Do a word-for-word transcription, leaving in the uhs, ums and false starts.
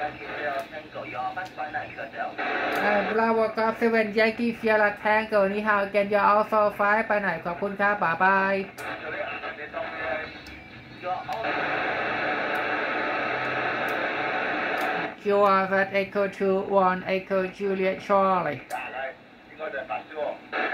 Bravo Golf เซเว่น Yankee Sierra Tango นี่ฮาว Can you also fly ไปไหนขอบคุณครับบ๊ายบาย Sure that Echo two one Echo Juliet Charlie 打来，应该在八十哦。